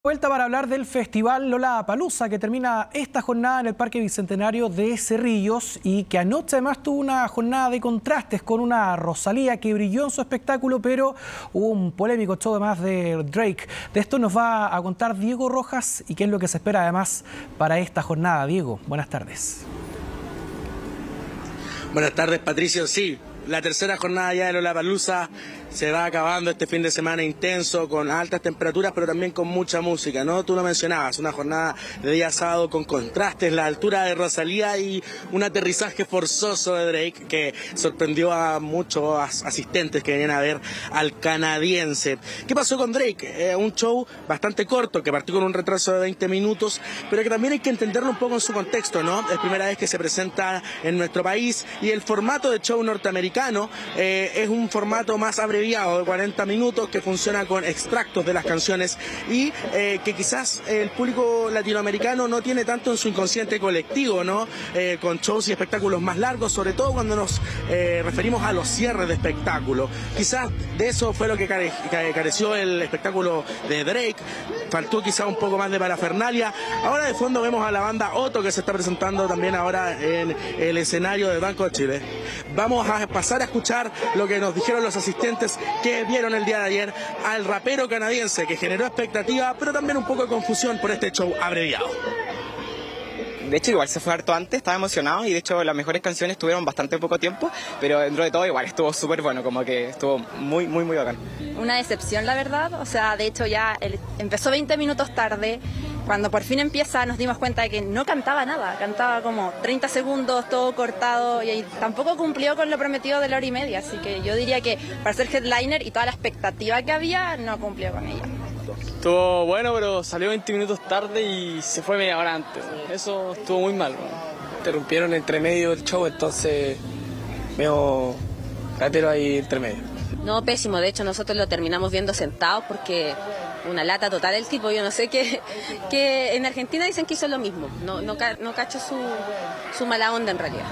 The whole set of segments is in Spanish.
Vuelta para hablar del festival Lollapalooza que termina esta jornada en el Parque Bicentenario de Cerrillos y que anoche además tuvo una jornada de contrastes con una Rosalía que brilló en su espectáculo, pero hubo un polémico show además de Drake. De esto nos va a contar Diego Rojas y qué es lo que se espera además para esta jornada. Diego, buenas tardes. Buenas tardes, Patricio. Sí, la tercera jornada ya de Lollapalooza se va acabando este fin de semana intenso, con altas temperaturas, pero también con mucha música, ¿no? Tú lo mencionabas, una jornada de día sábado con contrastes, la altura de Rosalía y un aterrizaje forzoso de Drake que sorprendió a muchos asistentes que venían a ver al canadiense. ¿Qué pasó con Drake? Un show bastante corto, que partió con un retraso de 20 minutos, pero que también hay que entenderlo un poco en su contexto, ¿no? Es primera vez que se presenta en nuestro país y el formato de show norteamericano es un formato más abreviado de 40 minutos que funciona con extractos de las canciones y que quizás el público latinoamericano no tiene tanto en su inconsciente colectivo, ¿no? Con shows y espectáculos más largos, sobre todo cuando nos referimos a los cierres de espectáculo. Quizás de eso fue lo que careció el espectáculo de Drake, faltó quizás un poco más de parafernalia. Ahora de fondo vemos a la banda Otto que se está presentando también ahora en el escenario del Banco de Chile. Vamos a pasar a escuchar lo que nos dijeron los asistentes que vieron el día de ayer al rapero canadiense que generó expectativa, pero también un poco de confusión por este show abreviado. De hecho, igual se fue harto antes, estaba emocionado y de hecho las mejores canciones tuvieron bastante poco tiempo, pero dentro de todo igual estuvo súper bueno, como que estuvo muy bacán. Una decepción, la verdad, o sea, de hecho ya empezó 20 minutos tarde. Cuando por fin empieza nos dimos cuenta de que no cantaba nada, cantaba como 30 segundos, todo cortado y tampoco cumplió con lo prometido de la hora y media, así que yo diría que para ser headliner y toda la expectativa que había, no cumplió con ella. Estuvo bueno, pero salió 20 minutos tarde y se fue media hora antes. Eso estuvo muy mal. Interrumpieron entre medio del show, entonces medio ratero ahí entre medio. No, pésimo. De hecho, nosotros lo terminamos viendo sentados porque una lata total el tipo. Yo no sé que en Argentina dicen que hizo lo mismo. No cacho su mala onda en realidad.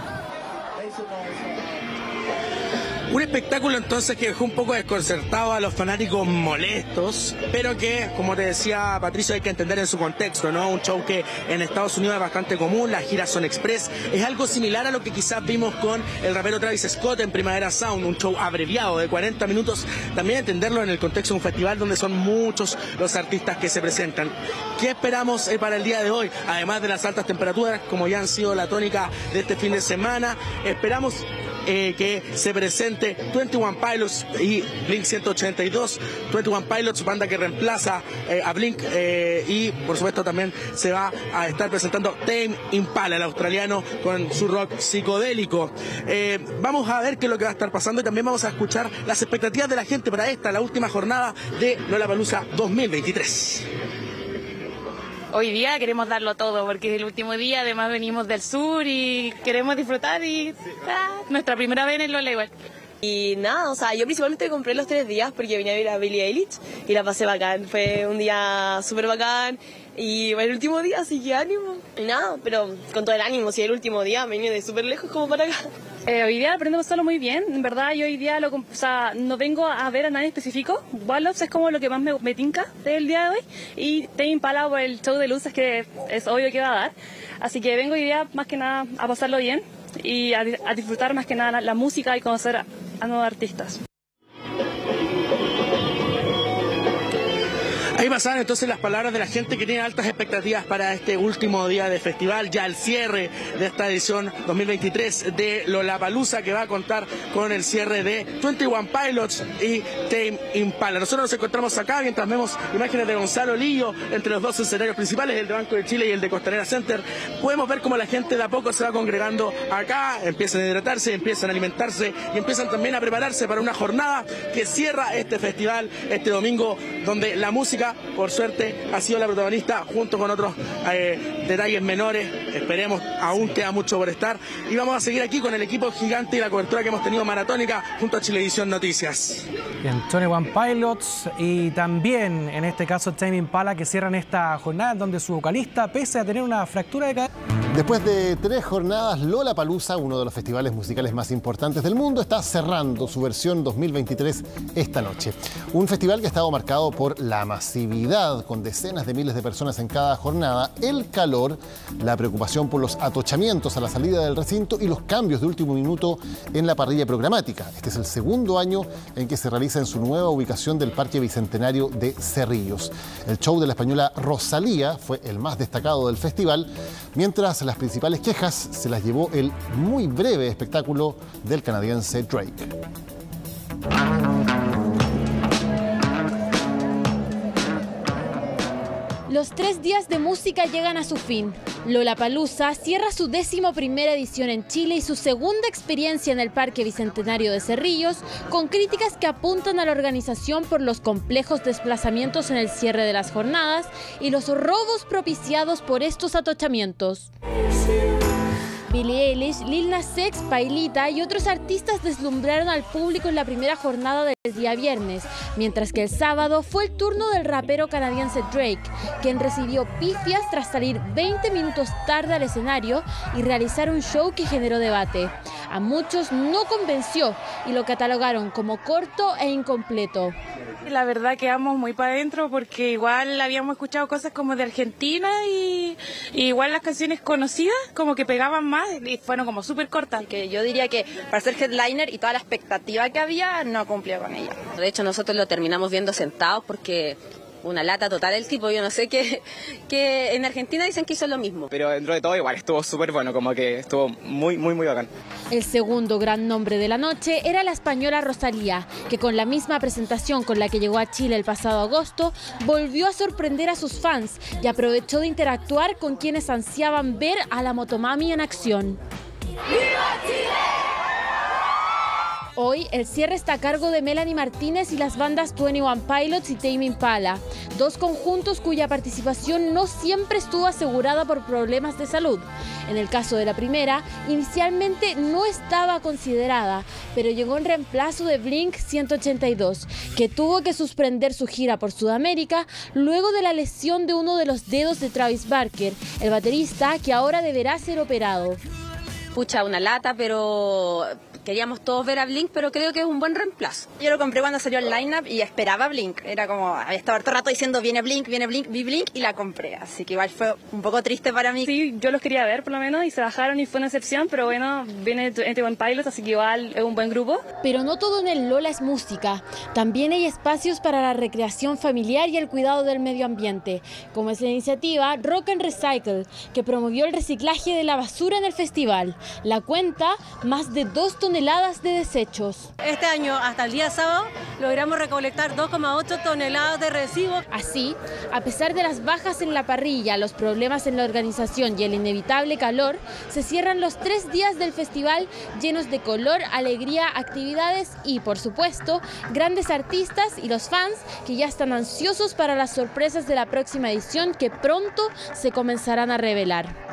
Un espectáculo entonces que dejó un poco desconcertado a los fanáticos molestos, pero que, como te decía Patricio, hay que entender en su contexto, ¿no? Un show que en Estados Unidos es bastante común, las giras son express, es algo similar a lo que quizás vimos con el rapero Travis Scott en Primavera Sound, un show abreviado de 40 minutos, también entenderlo en el contexto de un festival donde son muchos los artistas que se presentan. ¿Qué esperamos para el día de hoy? Además de las altas temperaturas, como ya han sido la tónica de este fin de semana, esperamos que se presente 21 Pilots y Blink 182. 21 Pilots, banda que reemplaza a Blink, y por supuesto también se va a estar presentando Tame Impala, el australiano, con su rock psicodélico. Vamos a ver qué es lo que va a estar pasando y también vamos a escuchar las expectativas de la gente para la última jornada de Lollapalooza 2023. Hoy día queremos darlo todo porque es el último día, además venimos del sur y queremos disfrutar y nuestra primera vez en Lola igual. Y nada, o sea, yo principalmente compré los 3 días porque venía a ver a Billie Eilish y la pasé bacán, fue un día súper bacán y el último día, así que ánimo. Y nada, pero con todo el ánimo, si el último día venía de súper lejos como para acá. Hoy día aprendemos a pasarlo muy bien, en verdad yo hoy día no vengo a ver a nadie específico, Wallops es como lo que más me tinca del día de hoy y Tame Impala por el show de luces que es obvio que va a dar, así que vengo hoy día más que nada a pasarlo bien y a disfrutar más que nada la música y conocer a nuevos artistas. Ahí pasaban entonces las palabras de la gente que tiene altas expectativas para este último día de festival, ya el cierre de esta edición 2023 de Lollapalooza, que va a contar con el cierre de 21 Pilots y Tame Impala. Nosotros nos encontramos acá mientras vemos imágenes de Gonzalo Lillo entre los dos escenarios principales, el de Banco de Chile y el de Costanera Center. Podemos ver cómo la gente de a poco se va congregando acá, empiezan a hidratarse, empiezan a alimentarse y empiezan también a prepararse para una jornada que cierra este festival este domingo, donde la música, por suerte, ha sido la protagonista junto con otros detalles menores. Esperemos, aún queda mucho por estar. Y vamos a seguir aquí con el equipo gigante y la cobertura que hemos tenido maratónica junto a Chilevisión Noticias. Bien, 21 Pilots y también, en este caso, Tame Impala, que cierran esta jornada en donde su vocalista, pese a tener una fractura de cadera... Después de 3 jornadas, Lollapalooza, uno de los festivales musicales más importantes del mundo, está cerrando su versión 2023 esta noche. Un festival que ha estado marcado por la masividad, con decenas de miles de personas en cada jornada, el calor, la preocupación por los atochamientos a la salida del recinto y los cambios de último minuto en la parrilla programática. Este es el segundo año en que se realiza en su nueva ubicación del Parque Bicentenario de Cerrillos. El show de la española Rosalía fue el más destacado del festival, mientras las principales quejas se las llevó el muy breve espectáculo del canadiense Drake. Los 3 días de música llegan a su fin. Lollapalooza cierra su 11ª edición en Chile y su segunda experiencia en el Parque Bicentenario de Cerrillos, con críticas que apuntan a la organización por los complejos desplazamientos en el cierre de las jornadas y los robos propiciados por estos atochamientos. Billie Eilish, Lil Nas X, Pailita y otros artistas deslumbraron al público en la primera jornada del día viernes, mientras que el sábado fue el turno del rapero canadiense Drake, quien recibió pifias tras salir 20 minutos tarde al escenario y realizar un show que generó debate. A muchos no convenció y lo catalogaron como corto e incompleto. La verdad quedamos muy para adentro porque igual habíamos escuchado cosas como de Argentina y igual las canciones conocidas como que pegaban más y fueron como súper cortas. Que yo diría que para ser headliner y toda la expectativa que había no cumplió con ella. De hecho nosotros lo terminamos viendo sentados porque una lata total el tipo, yo no sé que en Argentina dicen que hizo lo mismo. Pero dentro de todo igual estuvo súper bueno, como que estuvo muy bacán. El segundo gran nombre de la noche era la española Rosalía, que con la misma presentación con la que llegó a Chile el pasado agosto, volvió a sorprender a sus fans y aprovechó de interactuar con quienes ansiaban ver a la motomami en acción. ¡Viva Chile! Hoy, el cierre está a cargo de Melanie Martínez y las bandas 21 Pilots y Tame Impala, dos conjuntos cuya participación no siempre estuvo asegurada por problemas de salud. En el caso de la primera, inicialmente no estaba considerada, pero llegó en reemplazo de Blink 182, que tuvo que suspender su gira por Sudamérica luego de la lesión de uno de los dedos de Travis Barker, el baterista que ahora deberá ser operado. Pucha, una lata, pero queríamos todos ver a Blink, pero creo que es un buen reemplazo. Yo lo compré cuando salió el line-up y esperaba Blink. Era como, había estado todo el rato diciendo viene Blink, vi Blink y la compré. Así que igual fue un poco triste para mí. Sí, yo los quería ver por lo menos y se bajaron y fue una excepción, pero bueno, viene 21 Pilots, así que igual es un buen grupo. Pero no todo en el Lola es música. También hay espacios para la recreación familiar y el cuidado del medio ambiente, como es la iniciativa Rock and Recycle, que promovió el reciclaje de la basura en el festival. La cuenta, más de 2 toneladas de desechos. Este año, hasta el día sábado, logramos recolectar 2,8 toneladas de residuos. Así, a pesar de las bajas en la parrilla, los problemas en la organización y el inevitable calor, se cierran los 3 días del festival llenos de color, alegría, actividades y, por supuesto, grandes artistas y los fans que ya están ansiosos para las sorpresas de la próxima edición que pronto se comenzarán a revelar.